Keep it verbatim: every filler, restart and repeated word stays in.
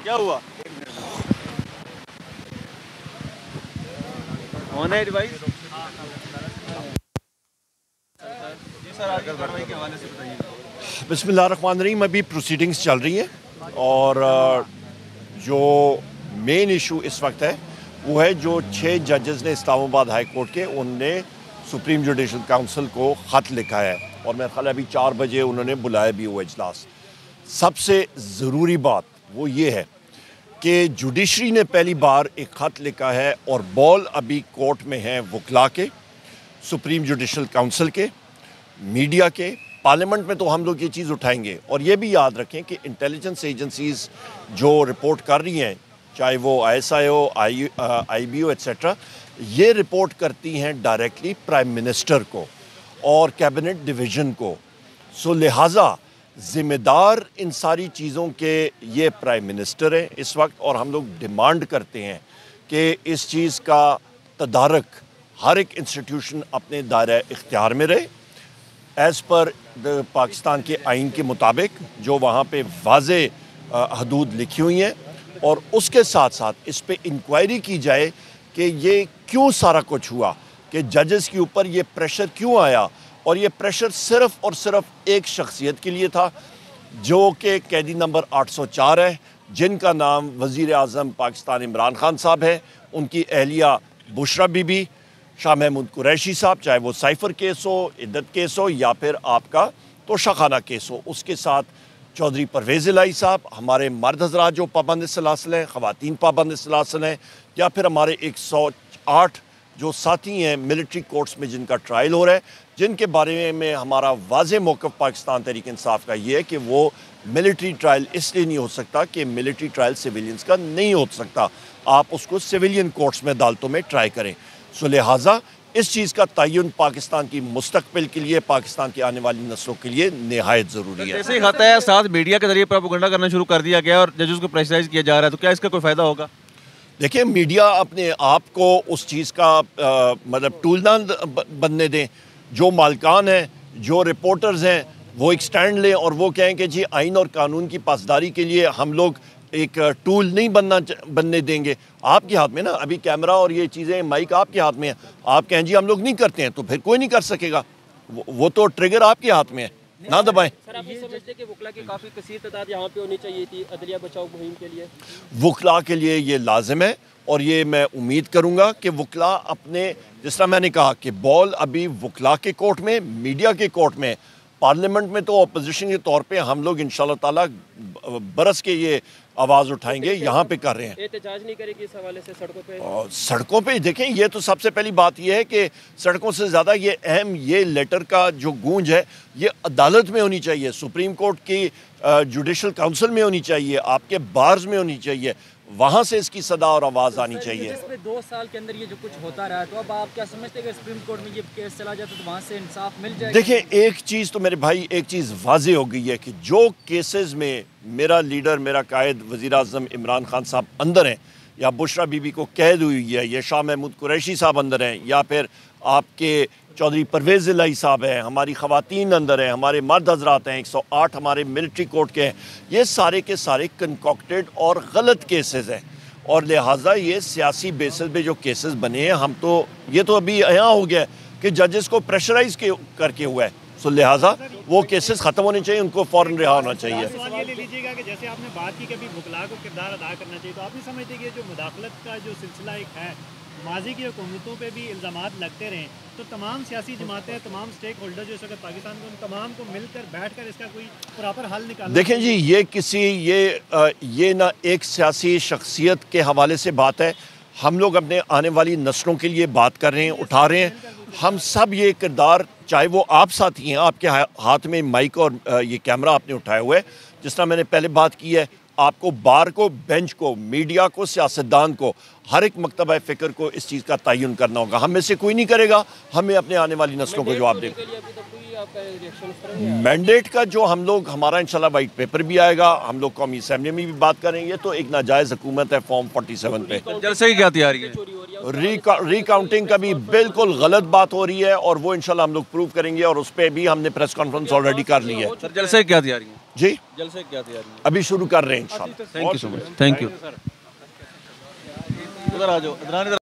क्या हुआ? ऑन है डिवाइस? जी सर, आगे कार्रवाई के हवाले से बताइए। बिस्मिल्लाहिर्रहमानिर्रहीम। अभी प्रोसीडिंग्स चल रही हैं और जो मेन इशू इस वक्त है वो है जो छः जजेस ने इस्लामाबाद हाई कोर्ट के, उनने सुप्रीम जुडिशल काउंसिल को ख़त लिखा है और मेरा ख्याल अभी चार बजे उन्होंने बुलाया भी वो इजलास। सबसे ज़रूरी बात वो ये है कि जुडिशरी ने पहली बार एक ख़त लिखा है और बॉल अभी कोर्ट में है वकला के, सुप्रीम जुडिशल काउंसिल के, मीडिया के। पार्लियामेंट में तो हम लोग ये चीज़ उठाएंगे और ये भी याद रखें कि इंटेलिजेंस एजेंसीज़ जो रिपोर्ट कर रही हैं, चाहे वो आई एस आई हो, I I B O etcetera, ये रिपोर्ट करती हैं डायरेक्टली प्राइम मिनिस्टर को और कैबिनेट डिवीज़न को। सो लिहाजा ज़िम्मेदार इन सारी चीज़ों के ये प्राइम मिनिस्टर हैं इस वक्त, और हम लोग डिमांड करते हैं कि इस चीज़ का तदारक हर एक इंस्टीट्यूशन अपने दायरे इख्तियार में रहे एज़ पर द पाकिस्तान के आइन के मुताबिक, जो वहाँ पे वाज़े हदूद लिखी हुई हैं, और उसके साथ साथ इस पे इंक्वायरी की जाए कि ये क्यों सारा कुछ हुआ, कि जजेस के ऊपर ये प्रेशर क्यों आया, और ये प्रेशर सिर्फ़ और सिर्फ एक शख्सियत के लिए था जो कि कैदी नंबर आठ सौ चार है, जिनका नाम वज़ीर आज़म पाकिस्तान इमरान खान साहब है, उनकी अहलिया बुशरा बीबी, शाह महमूद कुरैशी साहब, चाहे वो साइफ़र केस हो, इद्दत केस हो, या फिर आपका तोशाखाना केस हो, उसके साथ चौधरी परवेज़ इलाही साहब, हमारे मर्द हज़रात जो पाबंद सलासल हैं, ख़वातीन पाबंद सलासल हैं, या फिर हमारे एक सौ आठ जो साथी हैं मिलिट्री कोर्ट्स में जिनका ट्रायल हो रहा है, जिनके बारे में हमारा वाज़े मौक़िफ़ पाकिस्तान तहरीक इंसाफ का ये है कि वो मिलिट्री ट्रायल इसलिए नहीं हो सकता कि मिलिट्री ट्रायल सिविलियंस का नहीं हो सकता, आप उसको सिविलियन कोर्ट्स में अदालतों में ट्राई करें। सो लिहाजा इस चीज़ का तयन पाकिस्तान की मुस्तकबिल के लिए, पाकिस्तान की आने वाली नस्लों के लिए निहायत ज़रूरी है। जैसे ही खाता है साथ मीडिया के जरिए प्रोपेगेंडा करना शुरू कर दिया गया और जजेस को प्रेशराइज किया जा रहा है, तो क्या इसका कोई फ़ायदा होगा? देखिए, मीडिया अपने आप को उस चीज़ का आ, मतलब टूल ना बनने दें। जो मालकान हैं, जो रिपोर्टर्स हैं, वो एक स्टैंड लें और वो कहें कि जी आइन और कानून की पासदारी के लिए हम लोग एक टूल नहीं बनना बनने देंगे। आपके हाथ में ना अभी कैमरा और ये चीज़ें, माइक आपके हाथ में है, आप कहें जी हम लोग नहीं करते हैं तो फिर कोई नहीं कर सकेगा। वो, वो तो ट्रिगर आपके हाथ में है, ना दबाएं। सर, आप ये समझते हैं कि वकला की काफ़ी कसीर तादाद यहाँ पे होनी चाहिए थी अदलिया बचाओ मुहिम के लिए? वकला के लिए ये लाजिम है और ये मैं उम्मीद करूँगा कि वकला अपने, जिस तरह मैंने कहा कि बॉल अभी वकला के कोर्ट में, मीडिया के कोर्ट में, पार्लियामेंट में तो अपोजिशन के तौर पे हम लोग इंशाल्लाह ताला बरस के ये आवाज़ उठाएंगे, यहाँ पे कर रहे हैं। एहतजाज नहीं करेगी इस हवाले से सड़कों पे? और सड़कों पे देखें, ये तो सबसे पहली बात ये है कि सड़कों से ज़्यादा ये अहम ये लेटर का जो गूंज है ये अदालत में होनी चाहिए, सुप्रीम कोर्ट की जुडिशल काउंसिल में होनी चाहिए, आपके बार्स में होनी चाहिए, वहाँ से इसकी सदा और आवाज़ आनी चाहिए। जिसमें दो साल के अंदर ये जो कुछ होता रहा, तो अब आप क्या समझते हैं कि सुप्रीम कोर्ट में ये केस चला जाता तो वहाँ से इंसाफ मिल जाएगा? देखिए, एक चीज़ तो मेरे भाई, एक चीज़ वाज़े हो गई है कि जो केसेस में मेरा लीडर, मेरा कायद वज़ीर आज़म इमरान खान साहब अंदर हैं, या बुशरा बीबी को कैद हुई है, या शाह महमूद कुरैशी साहब अंदर हैं, या फिर आपके चौधरी परवेज़ इलाही साहब हैं, हमारी ख़वातीन अंदर हैं, हमारे मर्द हज़रात हैं, एक सौ आठ हमारे मिलिट्री कोर्ट के हैं, ये सारे के सारे कंकॉक्टेड और गलत केसेस हैं, और लिहाजा ये सियासी बेसिस पे जो केसेस बने हैं, हम तो ये तो अभी यहाँ हो गया कि जजेस को प्रेशराइज के करके हुआ है। सो लिहाजा वो केसेस ख़त्म होने चाहिए, उनको फ़ौरन रिहा होना चाहिए। सवाल ये ले लीजिएगा कि जैसे आपने बात की कि अभी वकला को किरदार अदा करना चाहिए, तो आप नहीं समझते कि जो मुदाखलत का जो सिलसिला एक है, माजी की हुकूमतों पे भी इल्ज़ामात लगते रहें, तो तमाम सियासी जमातें, तमाम स्टेक होल्डर जो इस वक्त पाकिस्तान को, उन तमाम को मिलकर बैठ कर इसका कोई प्रॉपर हल निकालना। देखें जी, ये किसी ये ये ना एक सियासी शख्सियत के हवाले से बात है, हम लोग अपने आने वाली नस्लों के लिए बात कर रहे हैं, उठा रहे हैं। हम सब ये किरदार, चाहे वो आप साथी हैं, आपके हाथ में माइक और ये कैमरा आपने उठाया हुआ है, जिस तरह मैंने पहले बात की है, आपको बार को, बेंच को, मीडिया को, सियासतदान को, हर एक मकतबा फ़िक्र को इस चीज़ का तयन करना होगा। हम में से कोई नहीं करेगा, हमें अपने आने वाली नस्लों को जवाब देगा। मैंडेट का जो हम लोग, हमारा इंशाल्लाह वाइट पेपर भी आएगा, हम लोग कौमी असेंबली में भी बात करेंगे, तो एक नाजायज़ हुकूमत है फॉर्म सैंतालीस पे। जलसे की क्या तैयारी है? रिकाउंटिंग का भी बिल्कुल गलत बात हो रही है और वो इंशाल्लाह हम लोग प्रूव करेंगे, और उस पर भी हमने प्रेस कॉन्फ्रेंस ऑलरेडी कर ली है। जलसे की क्या तैयारी है? जी जलसे की क्या तैयारी है? अभी शुरू कर रहे हैं इंशाल्लाह। Thank you so much, thank you. उधर आ जाओ, अदनान इधर